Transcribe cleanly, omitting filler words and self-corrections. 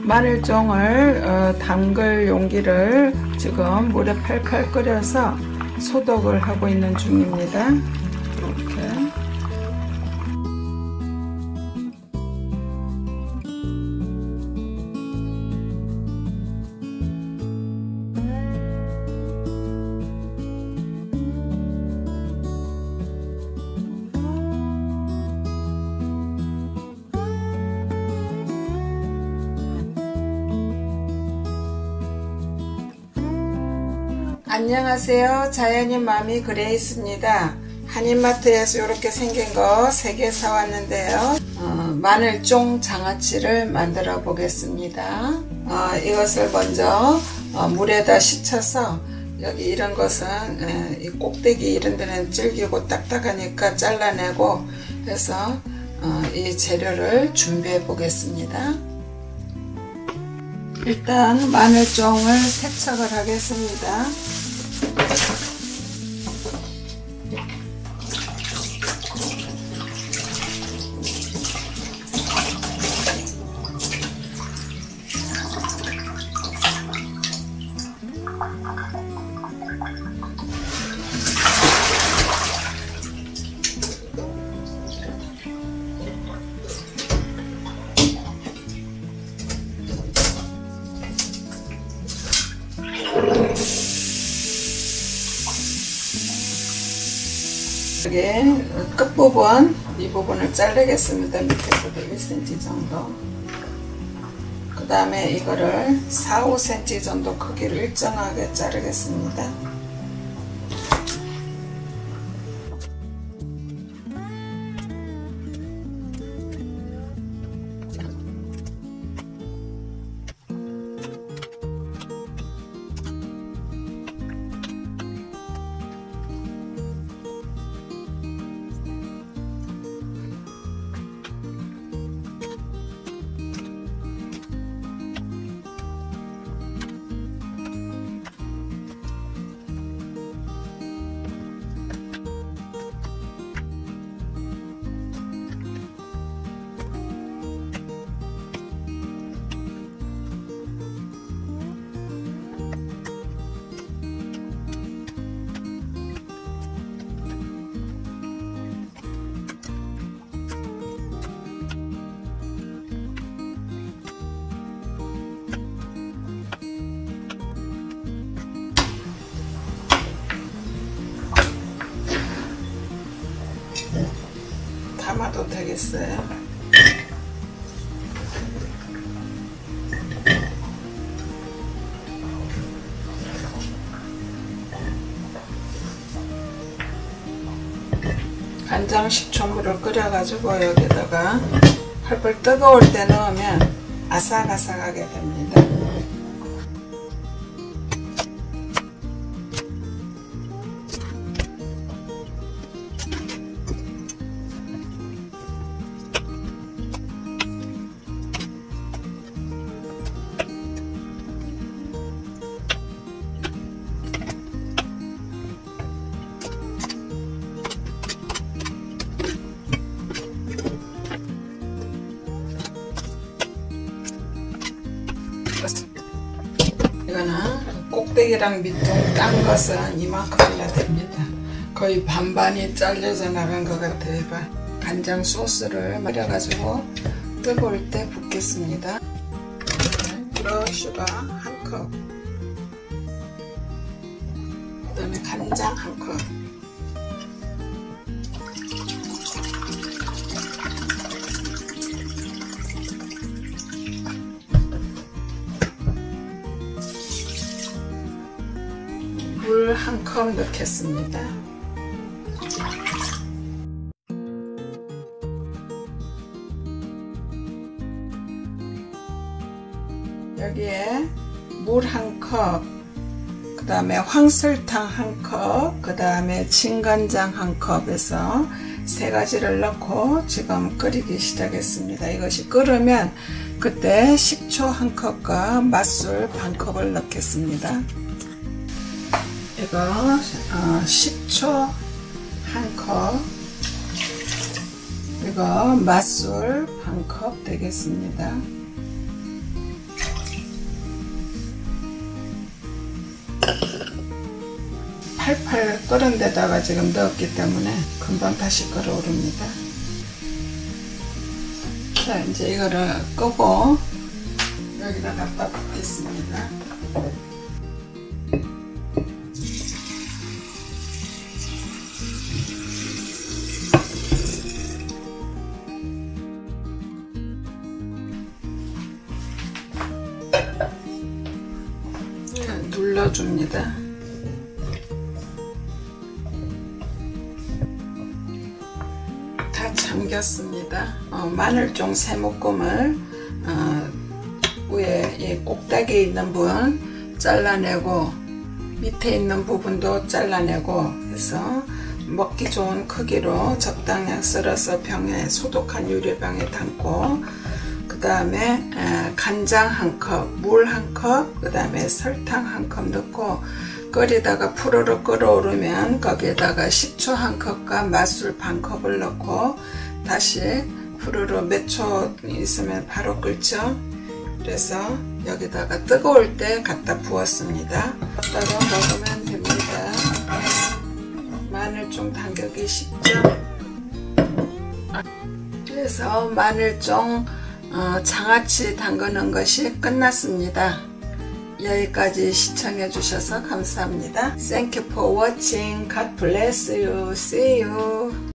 마늘종을 담글 용기를 지금 물에 팔팔 끓여서 소독을 하고 있는 중입니다. 이렇게. 안녕하세요. 자연인 마미 그레이스입니다. 한인마트에서 이렇게 생긴 거 3개 사왔는데요. 마늘종 장아찌를 만들어 보겠습니다. 이것을 먼저 물에다 씻어서, 여기 이런 것은 이 꼭대기 이런 데는 질기고 딱딱하니까 잘라내고 해서 이 재료를 준비해 보겠습니다. 일단 마늘종을 세척을 하겠습니다. 여기 끝부분, 이 부분을 자르겠습니다. 밑에서도 1cm 정도. 그 다음에 이거를 4, 5cm 정도 크기로 일정하게 자르겠습니다. 담아도 되겠어요. 간장 식초물을 끓여가지고 여기다가 펄펄 뜨거울 때 넣으면 아삭아삭하게 됩니다. 이거는 꼭대기랑 밑둥 깐 것은 이만큼 해야 됩니다. 거의 반반이 잘려져 나간 것 같아요. 간장 소스를 말려가지고 뜨거울 때 붓겠습니다. 브러쉬가 1컵, 그 다음에 간장 1컵, 물 1컵 넣겠습니다. 여기에 물 1컵, 그 다음에 황설탕 1컵, 그 다음에 진간장 1컵에서 3가지를 넣고 지금 끓이기 시작했습니다. 이것이 끓으면 그때 식초 1컵과 맛술 반컵을 넣겠습니다. 이거 식초 1컵, 이거 맛술 반컵 되겠습니다. 팔팔 끓은 데다가 지금 넣었기 때문에 금방 다시 끓어오릅니다. 자, 이제 이거를 끄고 여기다 갖다 붓겠습니다. 눌러줍니다. 다 잠겼습니다. 마늘종 3묶음을 위에 이 꼭다기에 있는 부분 잘라내고 밑에 있는 부분도 잘라내고 해서 먹기 좋은 크기로 적당히 썰어서 병에 소독한 유리병에 담고 그 다음에 간장 1컵, 물 1컵, 그 다음에 설탕 1컵 넣고 끓이다가 푸르르 끓어오르면 거기에다가 식초 1컵과 맛술 반컵을 넣고 다시 푸르르 몇 초 있으면 바로 끓죠. 그래서 여기다가 뜨거울 때 갖다 부었습니다. 갖다가 먹으면 됩니다. 마늘종 담그기 쉽죠? 그래서 마늘종 장아찌 담그는 것이 끝났습니다. 여기까지 시청해 주셔서 감사합니다. Thank you for watching. God bless you. See you.